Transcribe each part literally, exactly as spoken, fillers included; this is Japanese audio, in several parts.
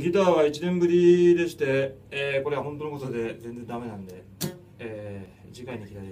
ギターはいちねんぶりでして、えー、これは本当のことで全然ダメなんで、えー、次回に期待です。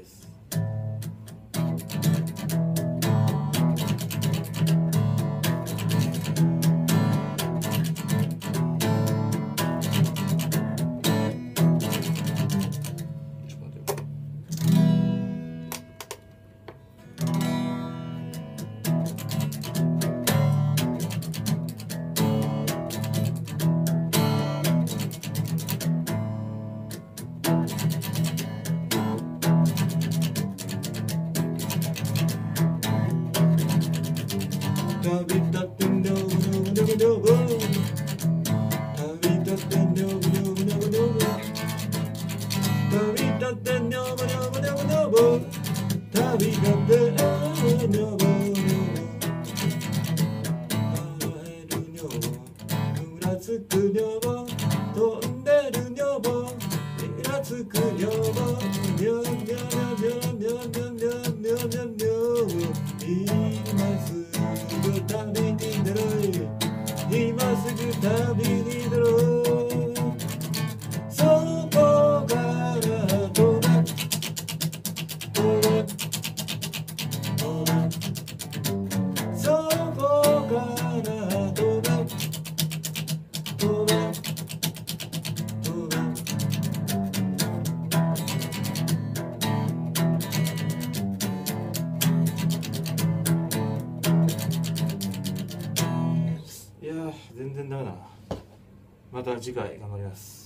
旅立ってんのぶのぶのぶのぶ旅立ってんのぶのぶのぶのぶ旅立ってんのぶのぶのぶのぶ旅立ってんのぶ会える女房ふらつく女房飛んでる女房イラつく女房にょにょにょにょにょにょにょにょにょにょ今すぐ旅に出ろ今すぐ旅に出ろそこから飛べ飛べ飛べそこから飛べ飛べ飛べいやー全然ダメだな。また次回頑張ります。